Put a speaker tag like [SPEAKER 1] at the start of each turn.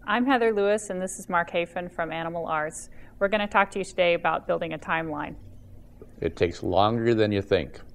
[SPEAKER 1] I'm Heather Lewis, and this is Mark Hafen from Animal Arts. We're going to talk to you today about building a timeline.
[SPEAKER 2] It takes longer than you think.